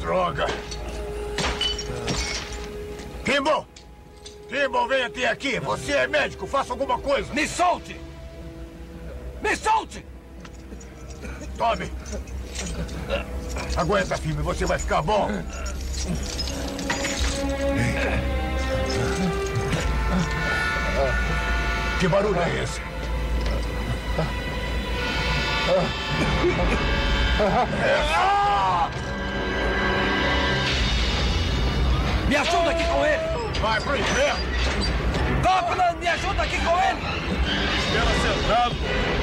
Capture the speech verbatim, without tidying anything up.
droga. Kimball! Kimball, venha até aqui. Você é médico, faça alguma coisa. Me solte! Me solte! Tome. Aguenta, filme, você vai ficar bom. Que barulho é esse? Me ajuda aqui com ele! Vai pro inferno! Copeland, me ajuda aqui com ele! Espera sentado!